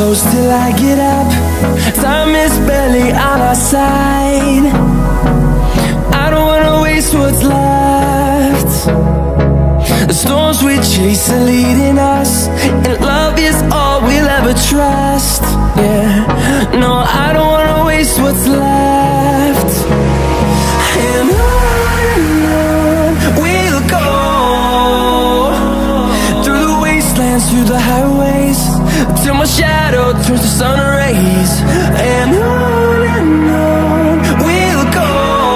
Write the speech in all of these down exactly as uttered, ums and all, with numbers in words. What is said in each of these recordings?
close till I get up. Time is barely on our side. I don't wanna waste what's left. The storms we chase are leading us, and love is all we'll ever trust. Yeah, no, I don't wanna waste what's left. And on and on we'll go, through the wastelands, through the highways, till my shadow turns to sun rays. And on and on we'll go,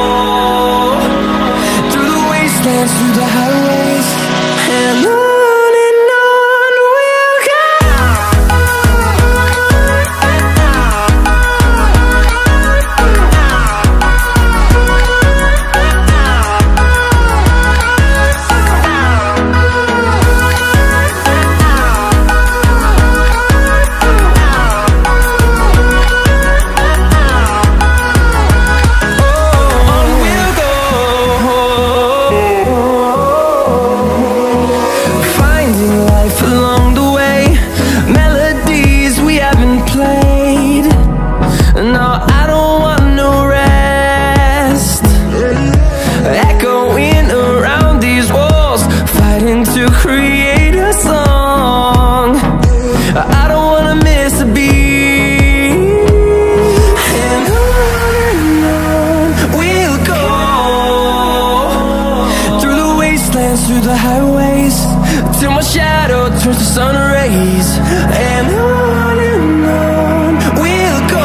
through the wastelands, through the highways, and on. Through the highways, till my shadow turns to sun rays. And on and on we'll go,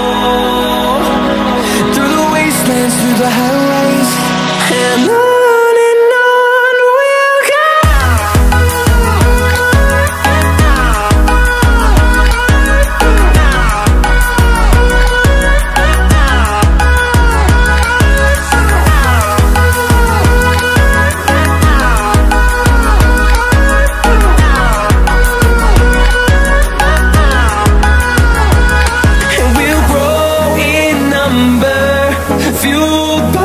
through the wastelands, through the highways, and on.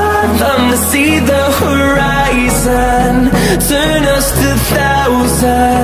See the horizon, turn us to thousands.